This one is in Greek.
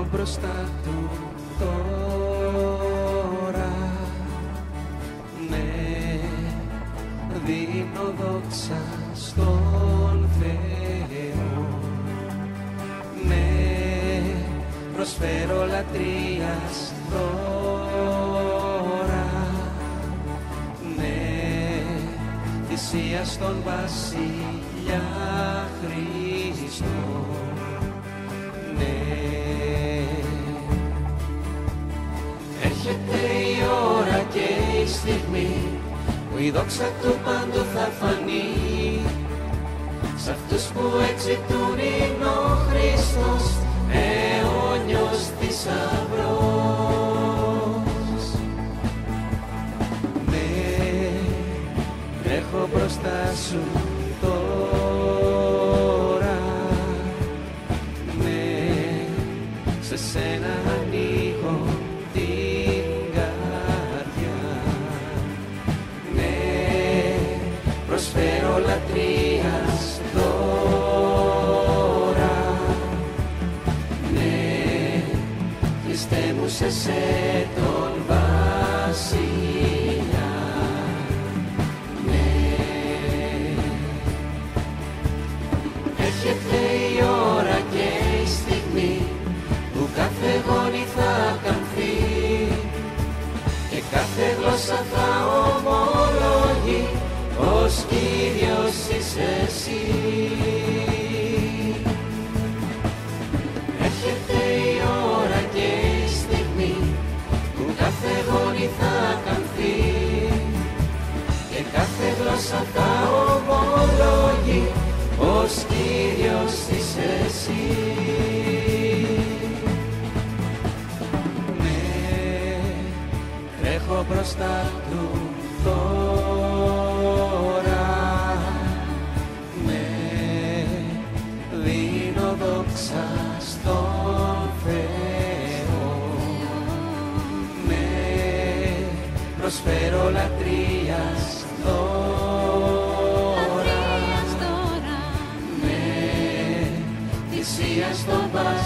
μπροστά του τώρα. Ναι, δίνω δόξα στον Θεό. Ναι, προσφέρω λατρείας δώρα. Ναι, θυσία στον Βασιλιά Χριστό. Ναι, έρχεται η ώρα και η στιγμή που η δόξα του παντού θα φανεί. Σ' αυτούς που εξητούν είναι ο Χριστός, αιώνιος θησαυρός. Ναι, τρέχω μπροστά σου τώρα. Ναι, σε σένα ανοίγω την καρδιά. Ναι, προσφέρω λατρείας δώρα. Ναι, Χριστέ μου σε τον Βασιλιά. Ναι, έρχεται η ώρα και η στιγμή που κάθε γόνι θα καμφθεί και κάθε γλώσσα θα ομολογεί πως Κύριος είσαι εσύ. Έρχεται η ώρα και η στιγμή που κάθε γόνι θα καμφθεί και κάθε γλώσσα θα ομολογεί πως Κύριος είσαι εσύ. Ναι, τρέχω μπροστά του τώρα. Ναι, δίνω δόξα στον Θεό. Ναι, προσφέρω λατρείας δώρα. Ναι, θυσία στον Βασιλιά